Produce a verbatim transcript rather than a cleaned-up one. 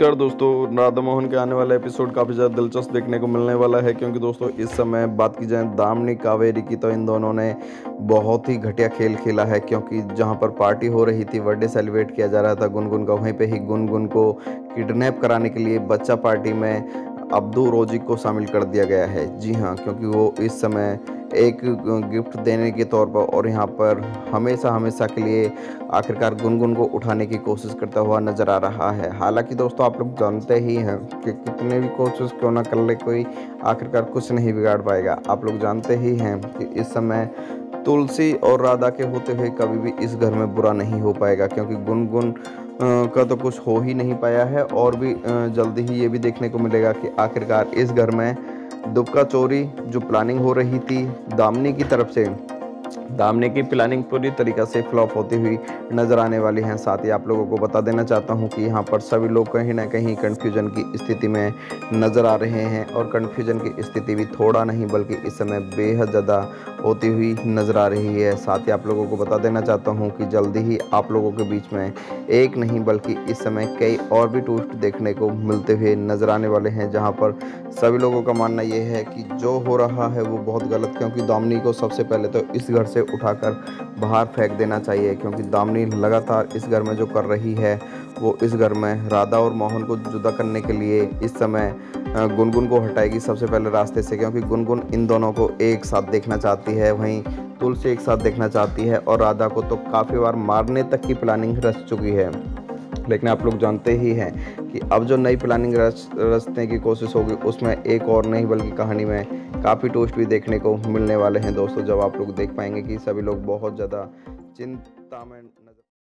नमस्कार दोस्तों, राधा मोहन के आने वाला एपिसोड काफ़ी ज़्यादा दिलचस्प देखने को मिलने वाला है क्योंकि दोस्तों इस समय बात की जाए दामिनी कावेरी की तो इन दोनों ने बहुत ही घटिया खेल खेला है। क्योंकि जहां पर पार्टी हो रही थी, बर्थडे सेलिब्रेट किया जा रहा था गुनगुन का, वहीं पे ही गुनगुन को किडनैप कराने के लिए बच्चा पार्टी में अब्दू रोजी को शामिल कर दिया गया है। जी हाँ, क्योंकि वो इस समय एक गिफ्ट देने के तौर पर और यहाँ पर हमेशा हमेशा के लिए आखिरकार गुनगुन को उठाने की कोशिश करता हुआ नजर आ रहा है। हालांकि दोस्तों आप लोग जानते ही हैं कि कितने भी कोशिश क्यों ना कर ले, कोई आखिरकार कुछ नहीं बिगाड़ पाएगा। आप लोग जानते ही हैं कि इस समय तुलसी और राधा के होते हुए कभी भी इस घर में बुरा नहीं हो पाएगा, क्योंकि गुनगुन अ, का तो कुछ हो ही नहीं पाया है। और भी अ, जल्दी ही ये भी देखने को मिलेगा कि आखिरकार इस घर में दुबका चोरी जो प्लानिंग हो रही थी दामिनी की तरफ से, दामिनी की प्लानिंग पूरी तरीक़ा से फ्लॉप होती हुई नज़र आने वाली हैं। साथ ही आप लोगों को बता देना चाहता हूं कि यहाँ पर सभी लोग कहीं ना कहीं कन्फ्यूजन की स्थिति में नज़र आ रहे हैं, और कन्फ्यूजन की स्थिति भी थोड़ा नहीं बल्कि इस समय बेहद ज़्यादा होती हुई नज़र आ रही है। साथ ही आप लोगों को बता देना चाहता हूँ कि जल्दी ही आप लोगों के बीच में एक नहीं बल्कि इस समय कई और भी ट्विस्ट देखने को मिलते हुए नज़र आने वाले हैं, जहाँ पर सभी लोगों का मानना ये है कि जो हो रहा है वो बहुत गलत। क्योंकि दामिनी को सबसे पहले तो इस घर से उठाकर बाहर फेंक देना चाहिए, क्योंकि दामिनी लगातार इस घर में जो कर रही है वो इस घर में राधा और मोहन को जुदा करने के लिए इस समय गुनगुन को हटाएगी सबसे पहले रास्ते से। क्योंकि गुनगुन इन दोनों को एक साथ देखना चाहती है, वहीं तुलसी एक साथ देखना चाहती है, और राधा को तो काफ़ी बार मारने तक की प्लानिंग रच चुकी है। लेकिन आप लोग जानते ही हैं कि अब जो नई प्लानिंग रच रचने की कोशिश होगी उसमें एक और नहीं बल्कि कहानी में काफ़ी ट्विस्ट भी देखने को मिलने वाले हैं दोस्तों, जब आप लोग देख पाएंगे कि सभी लोग बहुत ज़्यादा चिंता में